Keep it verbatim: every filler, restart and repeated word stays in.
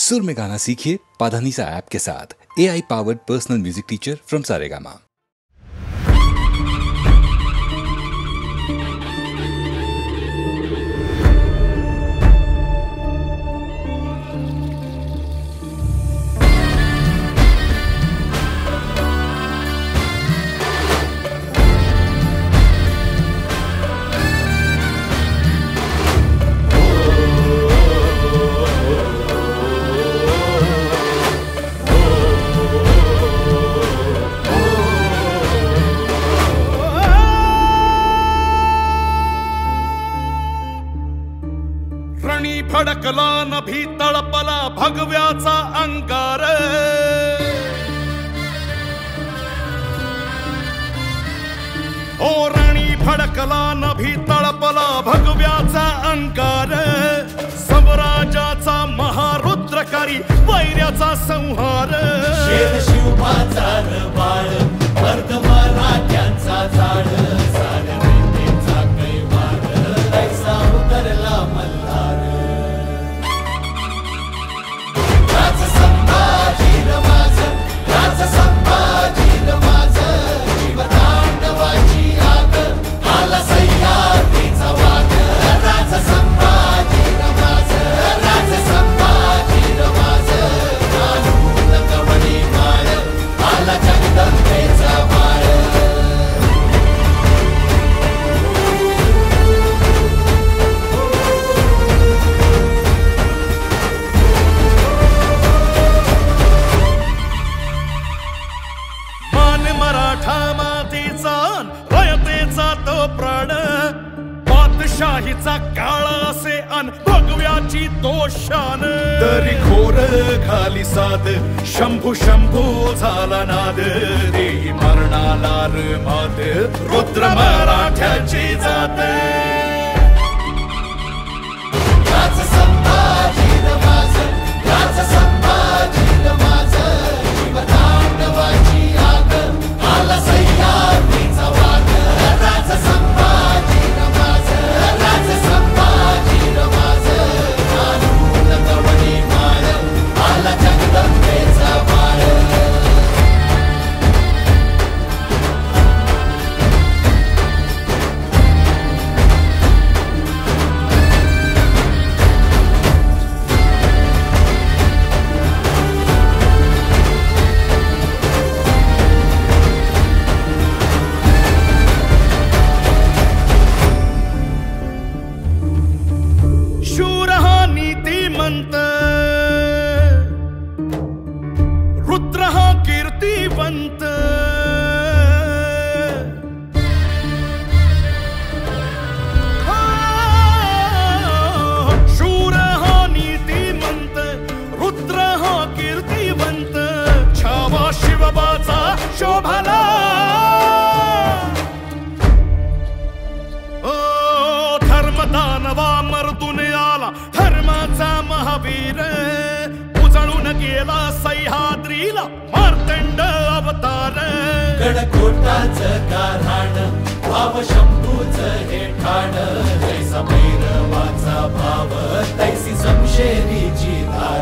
सुर में गाना सीखिए पाधानीसा ऐप के साथ। A I powered personal music teacher from Saregama. फडकला नभी तळपला भगव्याचा अंगार, ओ रणी फडकला नभी तळपला भगव्याचा अंगार, समराजाचा महारुद्रकारी वैर्याचा संहार, शेर शिवबाचा बाळ मर्द मराठ्यांचा झाड, साऱ्या दैत्याचा कैवार ऐसा उतरला मल्हार, शाहीचा काळ असे अन भगव्याची दोषान, तरी घोर घाली साध शंभू शंभू झाला नाद, देही मरणाला र मात रुद्र मराठ्याची जात, राज संभाजी माझ राज संभाजी माझ जीवतांडवाची आग आला सह्याद्रीचा वाघ, राज संभाजी रुद्र हा कीर्तिवंत, शूर हा नीतिमंत, रुद्र हा कीर्तिवंत, छावा शिवबाचा शोभला, ओ धर्मदानवा मर्दून आला धर्माचा महावीर, उजळून गेला सह्याद्रीला मार्तंड अवतार, गडकोटाचं गाऱ्हाण भाव शंभूच हे ठाण, जैसा भैरवाचा भाव तैसी समशेरीची धार,